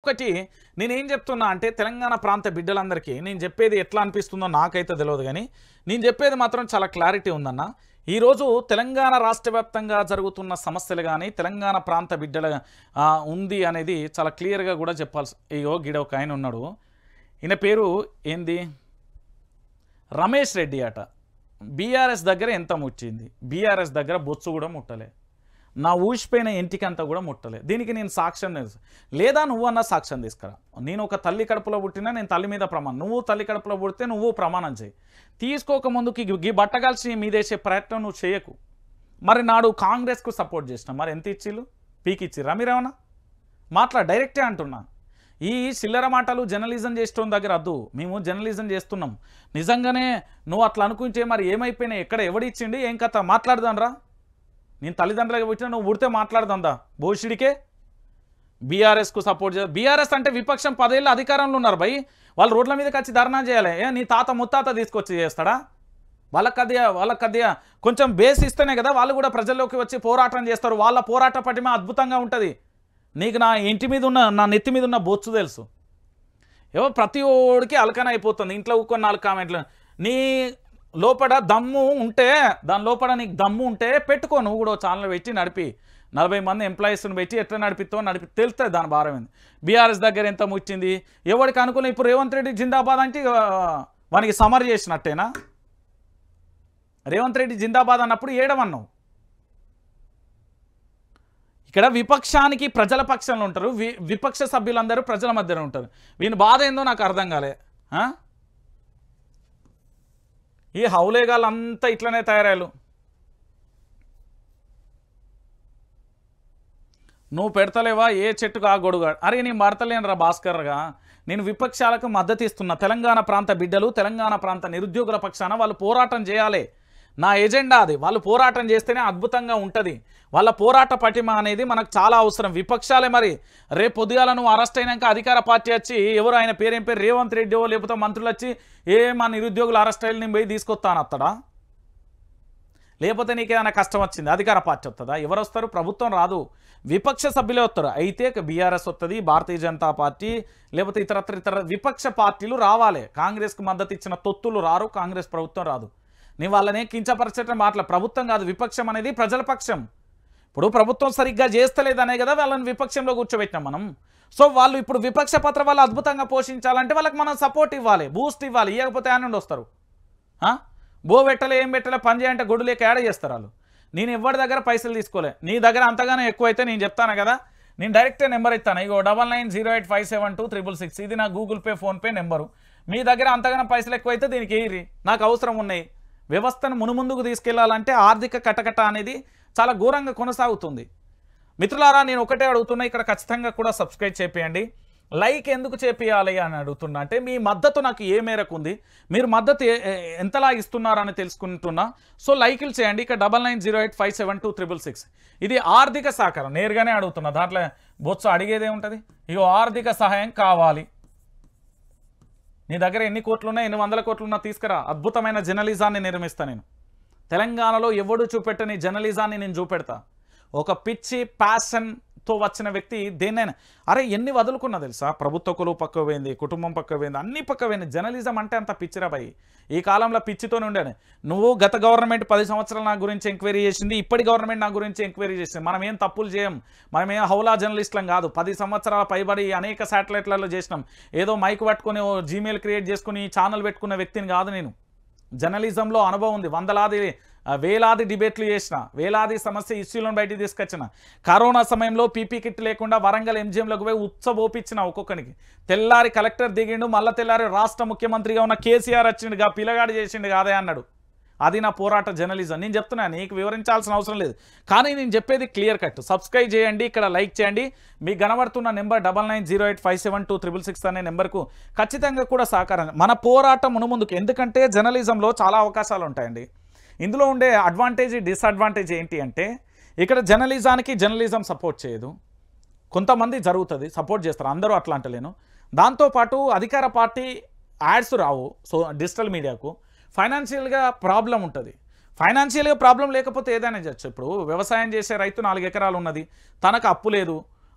ఒక్కొక్కటి నేనేం చెప్తున్నా అంటే తెలంగాణ ప్రాంత బిడ్డలందరికీ నేను చెప్పేది ఎట్లా అనిపిస్తుందో నాకైతే తెలియదు, కానీ నేను చెప్పేది మాత్రం చాలా క్లారిటీ ఉందన్న. ఈరోజు తెలంగాణ రాష్ట్ర వ్యాప్తంగా జరుగుతున్న సమస్యలు కానీ తెలంగాణ ప్రాంత బిడ్డల ఉంది అనేది చాలా క్లియర్గా కూడా చెప్పాల్సి. ఇగో గిడ ఒక ఆయన ఉన్నాడు, ఈయన పేరు ఏంది, రమేష్ రెడ్డి అట. బీఆర్ఎస్ దగ్గర ఎంత ముట్టింది, బీఆర్ఎస్ దగ్గర బొచ్చు కూడా ముట్టలే, నా ఊసిపోయిన ఇంటికంతా కూడా ముట్టలే. దీనికి నేను సాక్ష్యం లేదా నువ్వన్నా సాక్ష్యం తీసుకురా. నేను ఒక తల్లి కడుపులో పుట్టినా నేను తల్లి మీద ప్రమాణం, నువ్వు తల్లి కడుపులో పుడితే నువ్వు ప్రమాణం చేయి. తీసుకోక ముందుకి ఈ బట్టగాల్సి మీదేసే ప్రయత్నం నువ్వు చేయకు. మరి నాడు కాంగ్రెస్కు సపోర్ట్ చేసిన మరి ఎంత ఇచ్చిళ్ళు, పీకిచ్చిర్రా మీరేమన్నా? డైరెక్టే అంటున్నా. ఈ చిల్లర మాటలు జర్నలిజం చేసేటోని దగ్గర వద్దు. మేము జర్నలిజం చేస్తున్నాం. నిజంగానే నువ్వు అట్లా అనుకుంటే మరి ఏమైపోయినాయి, ఎక్కడ ఎవడిచ్చిండి, ఏం కథ మాట్లాడదానరా. నేను తల్లిదండ్రులకు పుట్టినా నువ్వు పుడితే మాట్లాడదా భోషుడికే. బీఆర్ఎస్కు సపోర్ట్ చేయాలి. బీఆర్ఎస్ అంటే విపక్షం 10 ఏళ్ళు అధికారంలో ఉన్నారు భయ్. వాళ్ళు రోడ్ల మీదకి వచ్చి ధర్నా చేయాలి. నీ తాత ముత్తాత తీసుకొచ్చి చేస్తాడా? వాళ్ళకద్య కొంచెం బేస్ ఇస్తేనే కదా వాళ్ళు కూడా ప్రజల్లోకి వచ్చి పోరాటం చేస్తారు. వాళ్ళ పోరాట పటిమ అద్భుతంగా ఉంటుంది. నీకు నా ఇంటి మీద ఉన్న నా నెత్తి మీద ఉన్న బొచ్చు తెలుసు. ప్రతి ఓడికి అలకన అయిపోతుంది. ఇంట్లో కొన్ని 4 కామెంట్లు. నీ లోపల దమ్ము ఉంటే, దాని లోపల నీకు దమ్ము ఉంటే పెట్టుకో. నువ్వు కూడా ఛానల్ పెట్టి నడిపి 40 మంది ఎంప్లాయీస్ని పెట్టి ఎట్లా నడిపిస్తావు తెలుస్తుంది దాని భారం ఏంది. బీఆర్ఎస్ దగ్గర ఎంత ముట్టింది ఎవరికి అనుకున్న. ఇప్పుడు రేవంత్ రెడ్డి జిందాబాద్ అంటే వానికి సమర్ చేసినట్టేనా? రేవంత్ రెడ్డి జిందాబాద్ అన్నప్పుడు ఏడమన్నావు. ఇక్కడ విపక్షానికి ప్రజల పక్షంలో ఉంటారు, విపక్ష సభ్యులందరూ ప్రజల మధ్యలో ఉంటారు. వీని బాధ ఏందో నాకు అర్థం కాలే. ఈ హౌలేగాళ్ళంతా ఇట్లనే తయారయ్యారు. నువ్వు పెడతలేవా ఏ చెట్టుకు ఆ గొడుగా. అరే నేను పడతలేనురా భాస్కర్గా. నేను విపక్షాలకు మద్దతు ఇస్తున్నా. తెలంగాణ ప్రాంత బిడ్డలు, తెలంగాణ ప్రాంత నిరుద్యోగుల పక్షాన వాళ్ళు పోరాటం చేయాలి. నా ఎజెండా అది. వాళ్ళు పోరాటం చేస్తేనే అద్భుతంగా ఉంటుంది. వాళ్ళ పోరాట పటిమ అనేది మనకు చాలా అవసరం. విపక్షాలే మరి రేపు పొద్దుగాల నువ్వు అరెస్ట్ అయినాక అధికార పార్టీ వచ్చి ఎవరు ఆయన పేరేం పేరు రేవంత్ రెడ్డి లేకపోతే మంత్రులు వచ్చి మా నిరుద్యోగులు అరెస్ట్ అయ్యి నేను పోయి తీసుకొస్తాను అత్తడా? లేకపోతే నీకేదైనా కష్టం వచ్చింది అధికార పార్టీ వస్తుందా? ఎవరు వస్తారు? ప్రభుత్వం రాదు, విపక్ష సభ్యులే వస్తారు. అయితే బీఆర్ఎస్ వస్తుంది, భారతీయ జనతా పార్టీ లేకపోతే ఇతర విపక్ష పార్టీలు రావాలి. కాంగ్రెస్కు మద్దతు ఇచ్చిన తొత్తులు రారు, కాంగ్రెస్ ప్రభుత్వం రాదు. నీ వాళ్ళనే కించపరచడం ప్రభుత్వం కాదు, విపక్షం అనేది ప్రజల పక్షం. ఇప్పుడు ప్రభుత్వం సరిగ్గా చేస్తలేదనే కదా వాళ్ళని విపక్షంలో కూర్చోబెట్టినాం మనం. సో వాళ్ళు ఇప్పుడు విపక్ష పాత్ర వాళ్ళు అద్భుతంగా పోషించాలంటే వాళ్ళకి మనం సపోర్ట్ ఇవ్వాలి, బూస్ట్ ఇవ్వాలి. ఇవ్వకపోతే ఆయన నుండి వస్తారు. బో పెట్టలే ఏం పెట్టలే పని చేయంటే గొడ్డు లేక యాడ్ చేస్తారు వాళ్ళు. నేను ఎవరి దగ్గర పైసలు తీసుకోలే. నీ దగ్గర అంతగానో ఎక్కువైతే నేను చెప్తాను కదా, నేను డైరెక్టే నెంబర్ ఇస్తాను. ఇగో 9908572666 ఇది నా గూగుల్ పే ఫోన్పే నెంబరు. మీ దగ్గర అంతగానో పైసలు ఎక్కువైతే దీనికి ఏరి, నాకు అవసరం ఉన్నాయి. వ్యవస్థను మునుముందుకు తీసుకెళ్లాలంటే ఆర్థిక కటకట అనేది చాలా ఘోరంగా కొనసాగుతుంది. మిత్రులారా నేను ఒకటే అడుగుతున్నా, ఇక్కడ ఖచ్చితంగా కూడా సబ్స్క్రైబ్ చేయండి. లైక్ ఎందుకు చేపియాలి అని అడుగుతున్నా అంటే మీ మద్దతు నాకు ఏ మేరకు ఉంది, మీరు మద్దతు ఎంతలా ఇస్తున్నారని తెలుసుకుంటున్నా. సో లైకులు చేయండి. ఇక్కడ 9908572666 ఇది ఆర్థిక సహకారం నేరుగానే అడుగుతున్నా. దాంట్లో బొత్స అడిగేదే ఉంటుంది. ఇగో ఆర్థిక సహాయం కావాలి. నీ దగ్గర ఎన్ని కోట్లున్నా, ఎన్ని వందల కోట్లున్నా తీసుకురా. అద్భుతమైన జర్నలిజాన్ని నిర్మిస్తా నేను. తెలంగాణలో ఎవడు చూపెట్టని జర్నలిజాన్ని నేను చూపెడతా. ఒక పిచ్చి ప్యాషన్తో వచ్చిన వ్యక్తి దేన్నైనా అరే ఎన్ని వదులుకున్నా తెలుసా? ప్రభుత్వ కొలువు పక్క పోయింది, కుటుంబం పక్క పోయింది, అన్ని పక్క పోయింది. జర్నలిజం అంటే అంత పిచ్చిరా భయ్. ఈ కాలంలో పిచ్చితోనే ఉండాను. నువ్వు గత గవర్నమెంట్ 10 సంవత్సరాలు నా గురించి ఎంక్వైరీ చేసింది, ఇప్పటి గవర్నమెంట్ నా గురించి ఎంక్వైరీ చేసింది. మనం ఏం తప్పులు చేయం, మనం ఏం హౌలా జర్నలిస్టులం కాదు. 10 సంవత్సరాల పైబడి అనేక శాటిలైట్లలో చేసినాం. ఏదో మైక్ పట్టుకొని జీమెయిల్ క్రియేట్ చేసుకుని ఛానల్ పెట్టుకున్న వ్యక్తిని కాదు నేను. జర్నలిజంలో అనుభవం ఉంది. వేలాది డిబేట్లు చేసిన, వేలాది సమస్య ఇష్యూలను బయటికి తీసుకొచ్చిన. కరోనా సమయంలో పీపీ కిట్ లేకుండా వరంగల్ ఎంజిఎంలోకి పోయి ఉత్సవోపించిన. ఒక్కొక్కరికి తెల్లారి కలెక్టర్ దిగిండు, మళ్ళీ తెల్లారి రాష్ట్ర ముఖ్యమంత్రిగా ఉన్న కేసీఆర్ వచ్చిండుగా, పిల్లగాడు చేసిండు కాదే అన్నాడు. అది నా పోరాట జర్నలిజం. నేను చెప్తున్నా, నీకు వివరించాల్సిన అవసరం లేదు. కానీ నేను చెప్పేది క్లియర్ కట్. సబ్స్క్రైబ్ చేయండి, ఇక్కడ లైక్ చేయండి. మీకు కనబడుతున్న నెంబర్ 9908572666 అనే నెంబర్కు ఖచ్చితంగా కూడా సహకారం. మన పోరాటం మునుముందుకు. ఎందుకంటే జర్నలిజంలో చాలా అవకాశాలు ఉంటాయండి. ఇందులో ఉండే అడ్వాంటేజ్ డిసడ్వాంటేజ్ ఏంటి అంటే, ఇక్కడ జర్నలిజం సపోర్ట్ చేయదు. కొంతమంది జరుగుతుంది, సపోర్ట్ చేస్తారు, అందరూ అట్లా అంటలేను. దాంతోపాటు అధికార పార్టీ యాడ్స్ రావు. సో డిజిటల్ మీడియాకు ఫైనాన్షియల్గా ప్రాబ్లం ఉంటుంది. ఫైనాన్షియల్గా ప్రాబ్లం లేకపోతే ఏదైనా చేయొచ్చు. ఇప్పుడు వ్యవసాయం చేసే రైతు 4 ఎకరాలు ఉన్నది, తనకు అప్పు లేదు,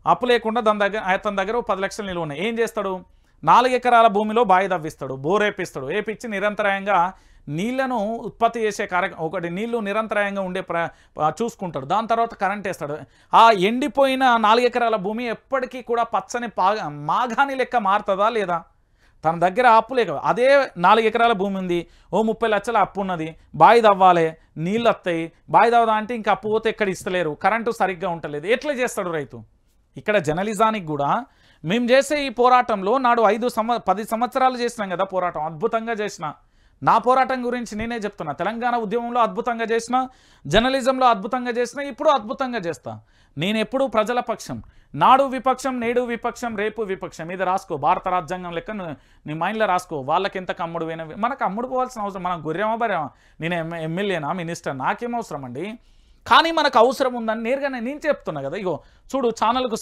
అప్పు లేకుండా అతని దగ్గర 10 లక్షలు నిలువ ఉన్నాయి. ఏం చేస్తాడు? 4 ఎకరాల భూమిలో బావి తవ్విస్తాడు, బోరేపిస్తాడు. ఏపిచ్చి నిరంతరాయంగా నీళ్లను ఉత్పత్తి చేసే ఒకటి నీళ్లు నిరంతరాయంగా ఉండే చూసుకుంటాడు. దాని తర్వాత కరెంట్ వేస్తాడు. ఆ ఎండిపోయిన 4 ఎకరాల భూమి ఎప్పటికీ కూడా పచ్చని మాగాని లెక్క మారుతుందా లేదా? తన దగ్గర అప్పు లేక అదే 4 ఎకరాల భూమి ఉంది, ఓ 30 లక్షల అప్పు ఉన్నది, బావి తవ్వాలి, నీళ్ళు వస్తాయి, బావి తవ్వదా అంటే ఇంకా అప్పు పోతే ఎక్కడ ఇస్తలేరు, కరెంటు సరిగ్గా ఉండలేదు, ఎట్లా చేస్తాడు రైతు? ఇక్కడ జర్నలిజానికి కూడా మేము చేసే ఈ పోరాటంలో నాడు 10 సంవత్సరాలు చేసినాం కదా పోరాటం, అద్భుతంగా చేసిన. నా పోరాటం గురించి నేనే చెప్తున్నా. తెలంగాణ ఉద్యమంలో అద్భుతంగా చేసిన, జర్నలిజంలో అద్భుతంగా చేసిన, ఇప్పుడు అద్భుతంగా చేస్తా. నేను ఎప్పుడు ప్రజల పక్షం. నాడు విపక్షం, నేడు విపక్షం, రేపు విపక్షం. ఇది రాసుకో, భారత రాజ్యాంగం లెక్క నీ మైండ్లో రాసుకో. వాళ్ళకి ఎంత కమ్ముడు పోయినా మనకు అమ్ముడు పోవాల్సిన అవసరం, మనం గుర్రెమా బరేమా? నేను ఎమ్మెల్యేనా, మినిస్టర్, నాకేం అవసరం అండి? కానీ మనకు అవసరం ఉందని నేరుగా నేను చెప్తున్నా కదా. ఇగో చూడు, ఛానల్కు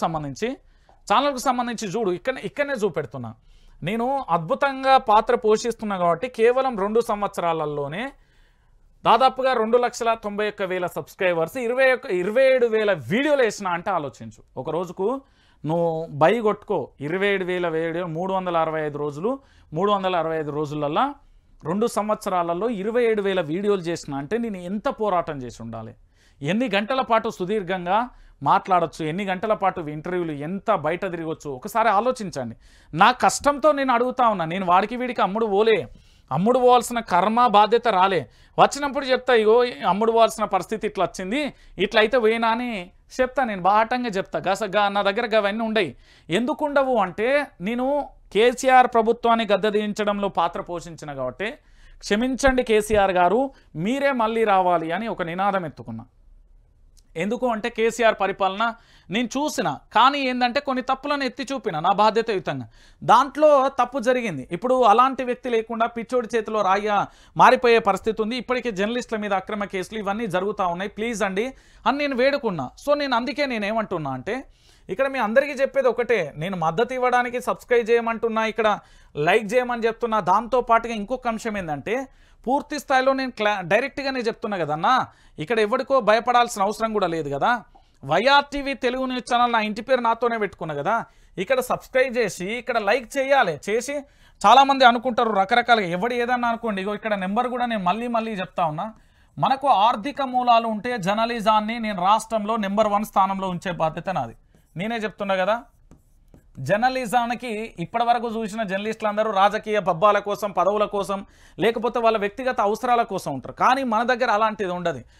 సంబంధించి చూడు, ఇక్కడనే చూపెడుతున్నా. నేను అద్భుతంగా పాత్ర పోషిస్తున్నా కాబట్టి కేవలం 2 సంవత్సరాలలోనే దాదాపుగా 2,91,000 సబ్స్క్రైబర్స్, 27,000 వీడియోలు వేసిన అంటే ఆలోచించు. ఒక రోజుకు నువ్వు బై కొట్టుకో, 27,000 వీడియో, 365 రోజులు, 365 రోజులల్లో 2 సంవత్సరాలలో 27,000 వీడియోలు చేసిన అంటే నేను ఎంత పోరాటం చేసి ఉండాలి? ఎన్ని గంటల పాటు సుదీర్ఘంగా మాట్లాడొచ్చు, ఎన్ని గంటల పాటు ఇంటర్వ్యూలు, ఎంత బయట తిరగవచ్చు ఒకసారి ఆలోచించండి. నా కష్టంతో నేను అడుగుతా ఉన్నా. నేను వాడికి వీడికి అమ్ముడు పోవాల్సిన కర్మ బాధ్యత రాలే. వచ్చినప్పుడు చెప్తా, ఇగో అమ్ముడు పోవాల్సిన పరిస్థితి ఇట్లా వచ్చింది, ఇట్లా అయితే పోయినా అని చెప్తా. నేను బాటంగా చెప్తా. నా దగ్గర అవన్నీ ఉండయి. ఎందుకు ఉండవు అంటే నేను కేసీఆర్ ప్రభుత్వాన్ని గద్దెదించడంలో పాత్ర పోషించిన కాబట్టి, క్షమించండి కేసీఆర్ గారు, మీరే మళ్ళీ రావాలి అని ఒక నినాదం ఎత్తుకున్నా. ఎందుకు అంటే కేసీఆర్ పరిపాలన నేను చూసిన, కానీ ఏంటంటే కొన్ని తప్పులను ఎత్తి చూపిన నా బాధ్యతాయుతంగా. దాంట్లో తప్పు జరిగింది. ఇప్పుడు అలాంటి వ్యక్తి లేకుండా పిచ్చోడి చేతిలో రాయ్యా మారిపోయే పరిస్థితి ఉంది. ఇప్పటికే జర్నలిస్టుల మీద అక్రమ కేసులు ఇవన్నీ జరుగుతూ ఉన్నాయి, ప్లీజ్ అండి అని నేను వేడుకున్నా. సో అందుకే నేనేమంటున్నా అంటే, ఇక్కడ మీ అందరికీ చెప్పేది ఒకటే, నేను మద్దతు ఇవ్వడానికి సబ్స్క్రైబ్ చేయమంటున్నా, ఇక్కడ లైక్ చేయమని చెప్తున్నా. దాంతోపాటుగా ఇంకొక అంశం ఏంటంటే, పూర్తి స్థాయిలో నేను డైరెక్ట్గానే చెప్తున్నా కదన్నా, ఇక్కడ ఎవరికో భయపడాల్సిన అవసరం కూడా లేదు కదా. వైఆర్టీవీ తెలుగు న్యూస్ ఛానల్ నా ఇంటి పేరు నాతోనే పెట్టుకున్నా కదా. ఇక్కడ సబ్స్క్రైబ్ చేసి ఇక్కడ లైక్ చేయాలి. చేసి చాలామంది అనుకుంటారు రకరకాలుగా, ఎవడు ఏదన్నా అనుకోండి. ఇగో ఇక్కడ నెంబర్ కూడా నేను మళ్ళీ చెప్తా ఉన్నా. మనకు ఆర్థిక మూలాలు ఉంటే జర్నలిజాన్ని నేను రాష్ట్రంలో నెంబర్ 1 స్థానంలో ఉంచే బాధ్యత నాది. నేనే చెప్తున్నా కదా. జర్నలిజానికి ఇప్పటి వరకు చూసిన జర్నలిస్టులు అందరూ రాజకీయ పబ్బాల కోసం, పదవుల కోసం, లేకపోతే వాళ్ళ వ్యక్తిగత అవసరాల కోసం ఉంటారు. కానీ మన దగ్గర అలాంటిది ఉండదు.